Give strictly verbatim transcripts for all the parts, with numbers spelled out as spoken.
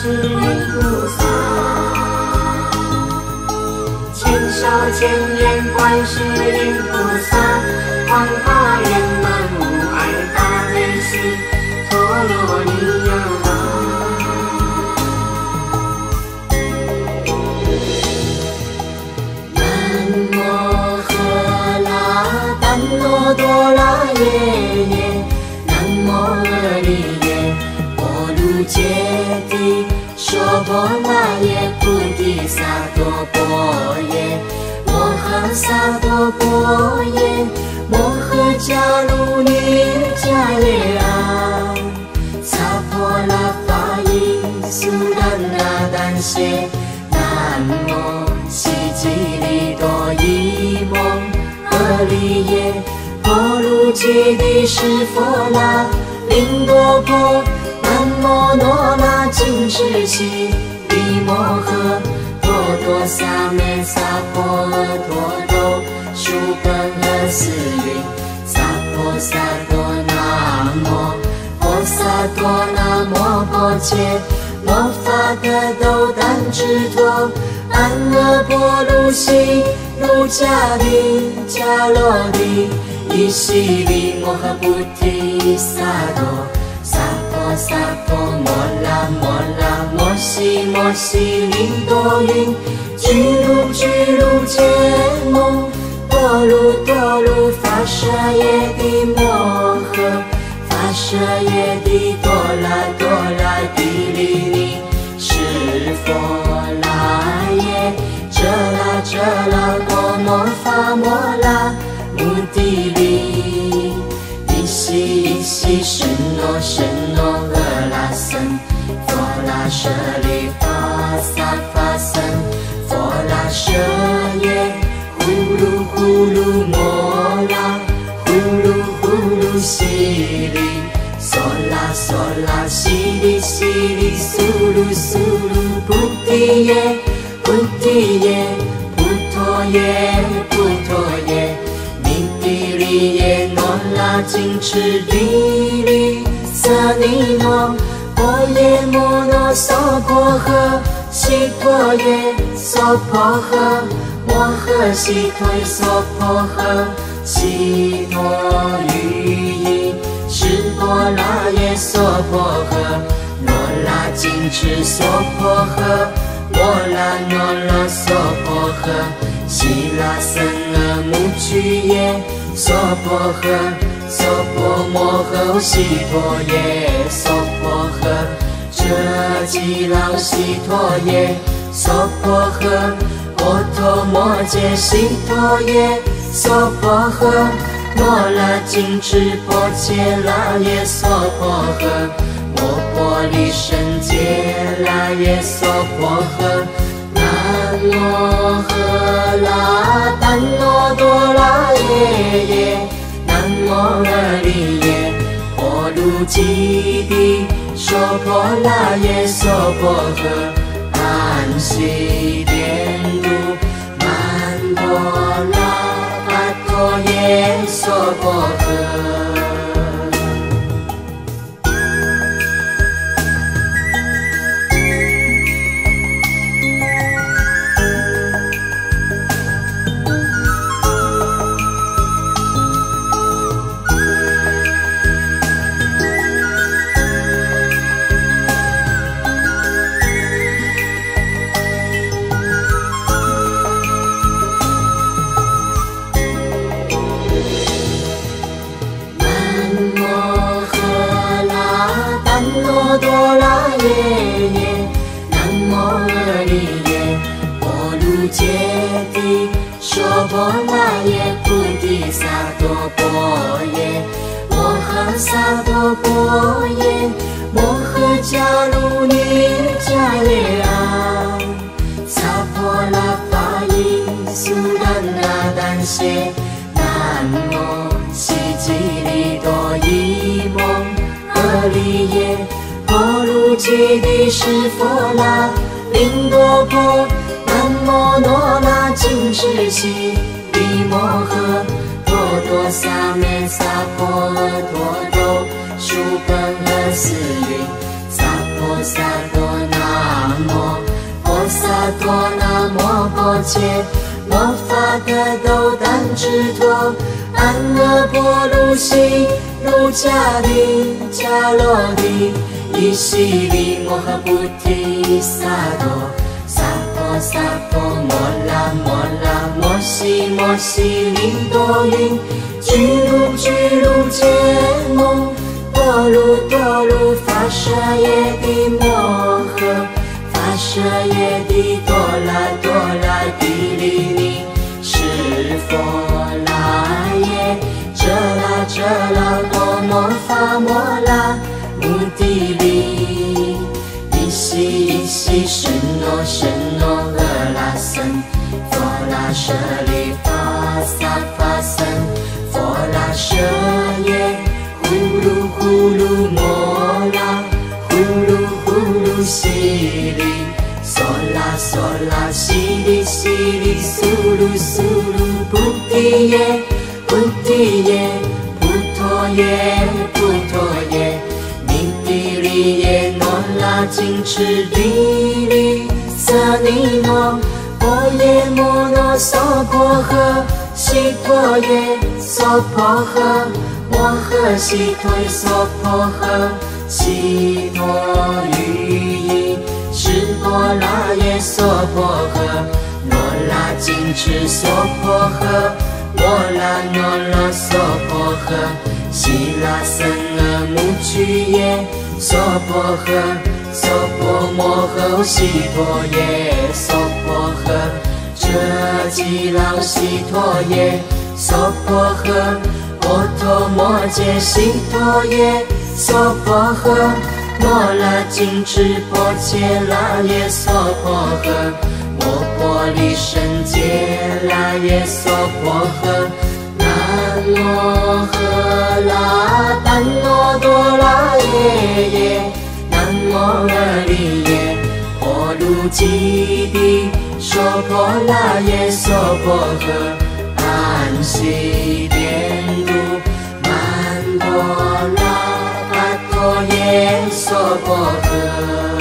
音菩萨，千手千眼观世音菩萨，广大圆满无碍大悲心，陀罗尼呀嘛。南无喝啦怛那多拉耶耶，南无阿利耶波卢揭谛娑婆那耶菩提萨埵波耶，摩诃萨埵波耶，摩诃迦卢尼迦耶啊，萨婆拉法音苏兰那丹谢，南无悉吉利多伊蒙阿利耶波卢揭谛湿佛那林多婆，南无那那净智悉利摩诃多多萨美萨婆诃多多殊本阿斯云，萨婆萨多那摩婆萨多那摩婆切，摩法得斗丹智陀，安那波卢悉卢迦帝迦罗帝伊悉利摩诃菩提萨埵，萨婆萨婆摩拉摩拉摩悉摩悉利多云，居卢居卢羯摩多卢多卢发舍耶帝摩诃，发舍耶帝多拉多拉帝利尼湿佛那耶遮拉遮拉多摩发摩拉目的利，依悉依悉什诺什诺阿拉僧，佛拉舍利法萨法僧，佛拉舍耶呼噜呼噜摩拉，呼噜呼噜悉利，梭拉梭拉悉利悉利苏噜苏噜菩提耶菩提耶菩陀耶菩陀耶，弥帝利耶那拉净持地利色尼摩波耶摩那娑婆诃悉陀耶娑婆诃摩诃悉陀娑婆诃悉陀喻意湿婆那耶娑婆诃那拉净持娑婆诃摩拉那拉娑婆诃悉拉僧阿目瞿耶娑婆诃娑婆摩诃悉陀耶娑婆诃遮吉老悉陀耶娑婆诃波陀摩揭悉陀耶娑婆诃摩拉净持波切拉耶娑婆诃摩婆利胜揭拉耶娑婆诃南无喝啦怛那多拉耶耶，南无阿利耶波卢揭谛娑婆那耶娑婆诃安悉颠度曼多拉巴陀耶娑婆诃。多拉耶耶，南无阿利耶波卢揭谛娑婆那耶菩提萨埵波耶，摩诃萨埵波耶，摩诃迦卢尼迦耶啊，萨婆拉法音苏兰那丹谢，南无悉吉利多伊蒙阿利耶波卢揭谛湿佛那林多婆，南无那那净智悉利摩诃多多萨美萨婆诃多多殊本阿斯云，萨婆萨多那萨多那摩诃切，摩法得斗丹智陀，安那波卢悉卢迦利迦罗帝，伊悉利摩诃菩提萨埵，萨婆萨婆摩拉摩拉摩悉摩悉利多云，居卢居卢羯摩，多卢多卢发舍耶帝摩诃，发舍耶帝多拉多拉帝利尼，是佛那耶，遮拉遮拉多摩发摩拉目的利，依悉依悉神诺神诺阿拉僧，佛拉舍利法萨法僧，佛拉舍耶，呼噜呼噜摩拉，呼噜呼噜悉利，梭拉梭拉悉利悉利，苏噜苏噜菩提耶，菩提耶，菩陀耶，菩陀耶，尼帝利耶，诺拉金持地利，瑟尼诺，波耶摩诺娑婆诃，悉陀耶，娑婆诃，摩诃悉陀耶，娑婆诃，悉陀喻夷，是波那耶娑婆诃，诺拉金持娑婆诃，摩拉诺拉娑婆诃，悉拉僧阿目瞿耶，娑婆诃，娑婆摩诃悉陀耶，娑婆诃，遮吉老悉陀耶，娑婆诃，波陀摩揭悉陀耶，娑婆诃，摩拉金持波切拉耶，娑婆诃，摩婆利胜揭拉耶，娑婆诃，南无喝啦怛那多拉耶耶，南无阿利耶，波卢揭谛，娑婆拉耶，娑婆诃，安悉颠度，曼波拉阿陀耶，娑婆诃。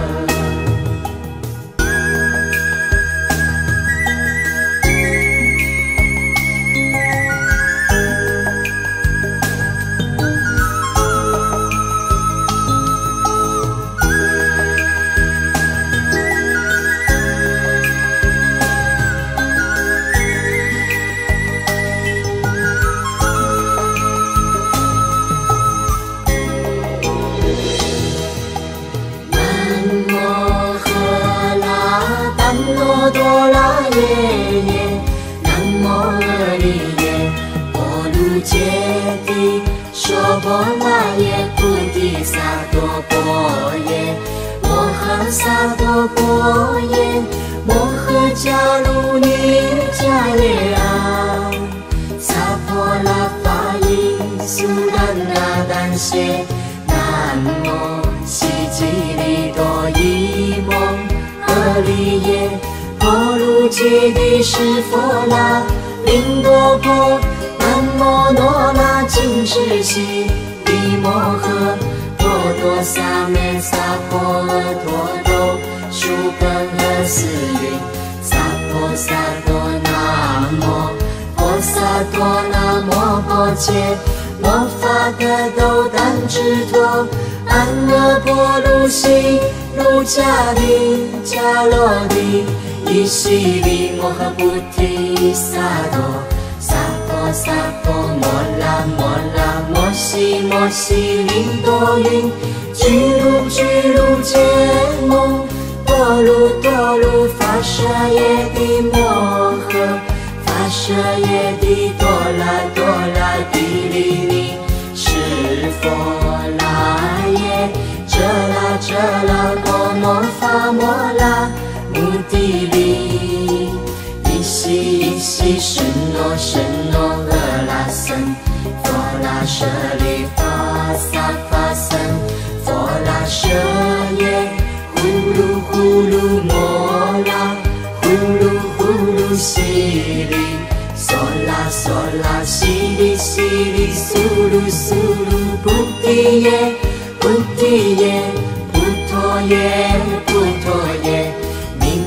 多拉耶耶，南无阿利耶，波卢揭谛，娑婆那耶，菩提萨埵波耶，摩诃萨埵波耶，摩诃迦卢尼迦耶啊，萨婆拉法依苏丹那丹谢，南无悉吉利多伊蒙阿利耶，波卢揭谛是佛那林多婆，南无诺那金持悉地摩诃，波多萨咩萨婆诃陀多，殊本诃斯云，萨婆萨多那摩，婆萨多那摩诃切，摩法得斗丹智陀，安那波卢悉卢迦利迦罗帝，伊悉利摩诃菩提萨埵，萨婆萨婆摩拉摩拉摩悉摩悉利多云，居卢居卢羯摩，多卢多卢发舍耶帝摩诃，发舍耶帝多拉多拉帝利尼，是佛那耶，遮拉遮拉多摩发摩拉目的利，依悉依悉神诺神诺阿拉僧，佛拉舍利法萨法僧，佛拉舍耶，呼噜呼噜摩拉，呼噜呼噜悉利，梭拉梭拉悉利悉利，苏噜苏噜菩提耶，菩提耶，菩陀耶，菩陀耶，尼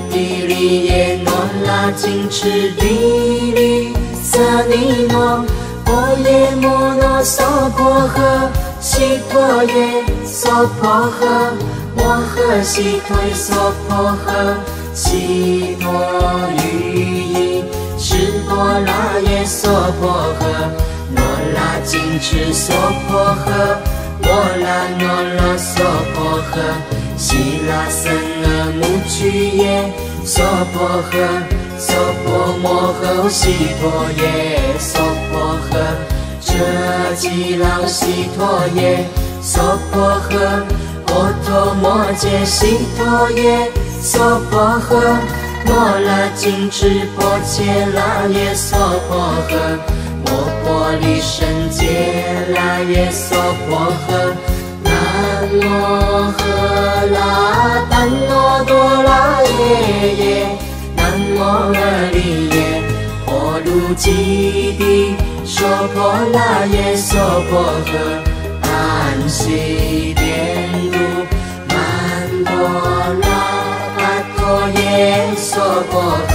持地利色尼诺波耶摩诺娑婆诃悉陀耶娑婆诃摩诃悉陀耶娑婆诃悉陀喻意释波拉耶娑婆诃罗拉金持娑婆诃摩拉诺罗娑婆诃悉拉僧阿穆曲耶娑婆诃娑婆摩诃悉陀耶娑婆诃遮吉朗悉陀耶娑婆诃波陀摩揭悉陀耶娑婆诃摩拉金持波切拉耶娑婆诃摩波利胜揭拉耶娑婆诃南无喝啦怛那多拉耶耶南无阿利耶婆卢基帝娑婆拉耶娑婆诃安悉殿路曼多拉阿陀耶娑婆诃